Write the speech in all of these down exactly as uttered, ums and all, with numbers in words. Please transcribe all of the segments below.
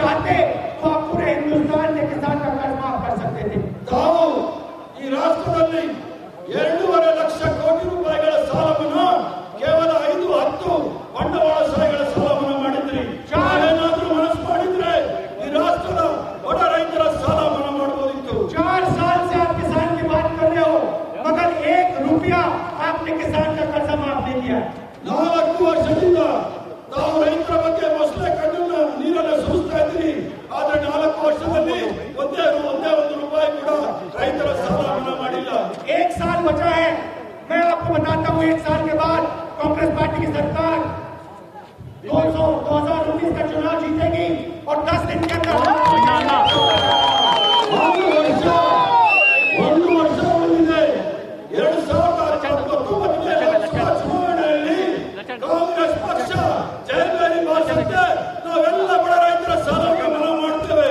चाहते तो आप पूरे हिंदुस्तान के किसान का कर्ज माफ कर सकते थे। ತಾವು ಈ ರಾಷ್ಟ್ರದಲ್ಲಿ ಎರಡೂವರೆ ಲಕ್ಷ ಕೋಟಿ ರೂಪಾಯಿಗಳ ಸಾಲ ಮನ್ನಾ ಕೇವಲ ಐದು ಹತ್ತು ಬಂಡವಾಳಶಾಹಿಗಳ ಸಾಲ ಮನ್ನಾ ಮಾಡಿದ್ರಿ. ಏನಾದ್ರೂ ಮನಸ್ಸು ಮಾಡಿದ್ರೆ ಈ ರಾಷ್ಟ್ರದ ಬಡ ರೈತರ ಸಾಲ ಮನ್ನಾ ಮಾಡಬಹುದಿತ್ತು. चार साल से आप किसान की बात कर रहे हो, मगर एक रुपया आपने किसान का कर्जा माफ नहीं किया। ನಾಲ್ಕು ವರ್ಷದಿಂದ ತಾವು ರೈತರ ಬಗ್ಗೆ ಮೊಸಳೆ ಕಣ್ಣನ್ನ ನೀರನ್ನು ಸುರಿಸ್ತಾ ಇದ್ದೀರಿ. ಆದ್ರೆ ನಾಲ್ಕು ವರ್ಷದಲ್ಲಿ ಒಂದೇ ಒಂದೇ ಒಂದು ರೂಪಾಯಿ ಕೂಡ ರೈತರ ಸಾಲ ಮನ್ನಾ ಮಾಡಿಲ್ಲ. एक साल बचा है, मैं आपको बताता हूँ। एक साल के बाद कांग्रेस पार्टी की सरकार दो सौ दो हजार उन्नीस का चुनाव जीतेगी और दस दिन के अंदर ಒಂದು ವರ್ಷ ಉಳಿದಿದೆ. ಎರಡು ಸಾವಿರದ ಹತ್ತೊಂಬತ್ತನೇ ಲೋಕಸಭಾ ಚುನಾವಣೆಯಲ್ಲಿ ಕಾಂಗ್ರೆಸ್ ಪಕ್ಷ ಜಯಭೇರಿ ಬಾರಿಸುತ್ತೆ. ನಾವೆಲ್ಲ ಬಡ ರೈತರ ಸಾಲ ಮನ್ನಾ ಮಾಡ್ತೇವೆ.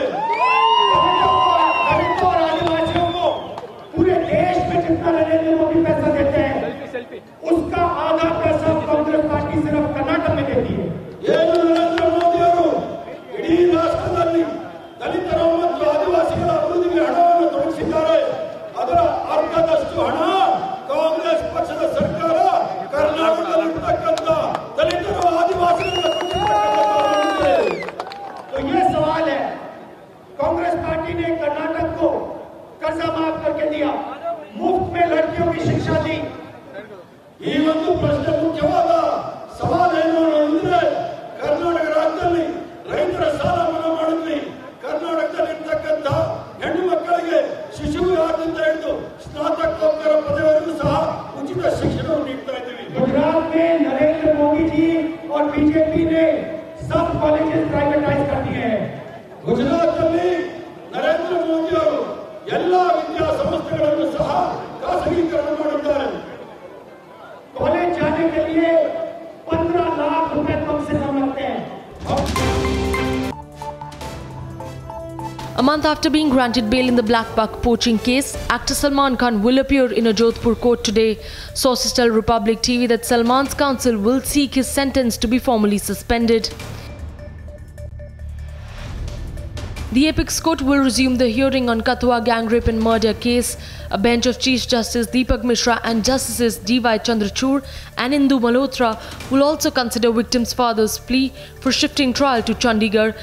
दलितों और आदिवासियों को पूरे देश में जितना नरेंद्र मोदी पैसा देते हैं उसका आधा पैसा कांग्रेस पार्टी सिर्फ कर्नाटक में देती है। ಏನು ನರೇಂದ್ರ ಮೋದಿ ಅವರು ಇಡೀ ರಾಷ್ಟ್ರದಲ್ಲಿ ದಲಿತರು ಮತ್ತು ಆದಿವಾಸಿಗಳ ಅಭಿವೃದ್ಧಿಗೆ ಹಣವನ್ನು ತೊಡಗಿಸಿದ್ದಾರೆ. ಅದರ ಅರ್ಧದಷ್ಟು ಹಣ ಕಾಂಗ್ರೆಸ್ ಪಕ್ಷದ ಸರ್ಕಾರ ಕರ್ನಾಟಕದಲ್ಲಿರ್ತಕ್ಕಂಥ ದಲಿತರು ಆದಿವಾಸಿಗಳ तो ये सवाल है, कांग्रेस पार्टी ने कर्नाटक को कर्जा माफ करके दिया, मुफ्त में लड़कियों की शिक्षा दी। ಈ ಒಂದು ಪ್ರಶ್ನೆ ಮುಖ್ಯವಾದ ಸವಾಲೇನು ಅಂದ್ರೆ ಕರ್ನಾಟಕ ರಾಜ್ಯದಲ್ಲಿ ರೈತರ ಸಾಲ ಮನ್ನಾ ಮಾಡಿದ್ವಿ. ಕರ್ನಾಟಕದಲ್ಲಿರ್ತಕ್ಕಂಥ ಹೆಣ್ಣು ಮಕ್ಕಳಿಗೆ ಶಿಶು ವಿವಾಹದಿಂದ ಹಿಡಿದು ಸ್ನಾತಕೋತ್ತರ ಪದವಿವರೆಗೂ ಸಹ ಉಚಿತ ಶಿಕ್ಷಣವನ್ನು ನೀಡ್ತಾ ಇದ್ದೀವಿ. गुजरात में नरेंद्र मोदी जी और बीजेपी ने सब कॉलेजेस प्राइवेटाइज कर दिए हैं। ಗುಜರಾತ್ನಲ್ಲಿ ನರೇಂದ್ರ ಮೋದಿ ಅವರು ಎಲ್ಲಾ ವಿದ್ಯಾಸಂಸ್ಥೆಗಳನ್ನು ಸಹ ಖಾಸಗೀಕರಣ ಮಾಡಿದ್ದಾರೆ. कॉलेज जाने के लिए पंद्रह लाख रुपए कम से कम लगते हैं। A month after being granted bail in the black buck poaching case, actor Salman Khan will appear in a Jodhpur court today. Sources tell Republic T V that Salman's counsel will seek his sentence to be formally suspended. The Apex Court will resume the hearing on Kathua gang rape and murder case. A bench of Chief Justice Deepak Mishra and Justices D Y Chandrachud and Indu Malhotra will also consider victims' father's plea for shifting trial to Chandigarh.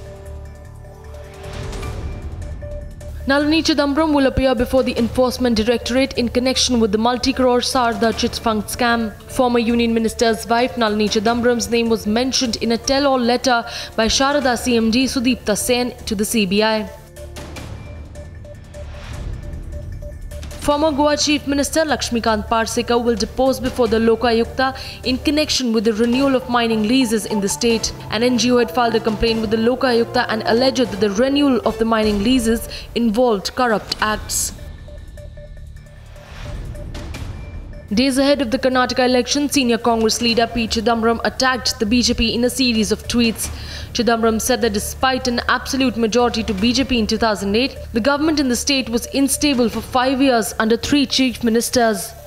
Nalini Chidambaram will appear before the Enforcement Directorate in connection with the multi-crore Sarda chit fund scam. Former Union Minister's wife Nalini Chidambaram's name was mentioned in a tell-all letter by Sharada C M D Sudeepta Sen to the C B I. Former Goa Chief Minister Lakshmikant Parsekar will depose before the Lokayukta in connection with the renewal of mining leases in the state. An N G O had filed a complaint with the Lokayukta and alleged that the renewal of the mining leases involved corrupt acts. Days ahead of the Karnataka election, senior Congress leader P. Chidambaram attacked the B J P in a series of tweets. Chidambaram said that despite an absolute majority to B J P in two thousand eight, the government in the state was unstable for five years under three chief ministers.